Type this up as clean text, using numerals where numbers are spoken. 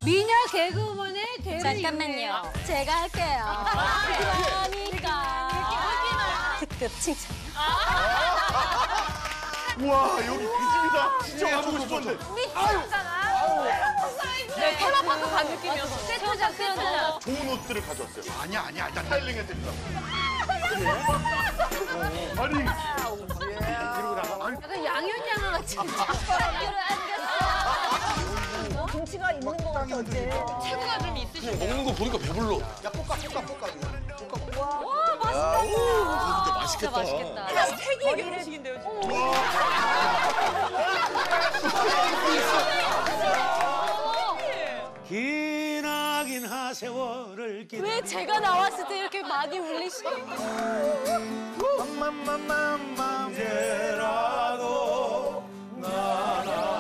미녀 개그우먼의 대를 잠깐만요. 제가 할게요. 그러니까 특급 칭찬. 우와, 여기 그 집이다. 진짜 와보고 싶었는데. 네, 테마파크 간 느낌이어서 세트장 세트장. 좋은 옷들을 가져왔어요. 아니야, 아니야. 일단 스타일링 해드립니다. 아니. 이러고 나가. 아니, 약간 양현 양아 같이. 김치가 있는 거 같아, 어째. 체구가 좀 있으시네. 먹는 거 보니까 배불러. 야, 볶아. 진짜 맛있겠다. 진짜 맛있겠다. 세계 결혼식인데요, 지금. 기나긴 하세월을 기다. 왜 제가 나왔을 때 이렇게 많이 울리시죠? 맘맘맘맘맘 언제라도 나라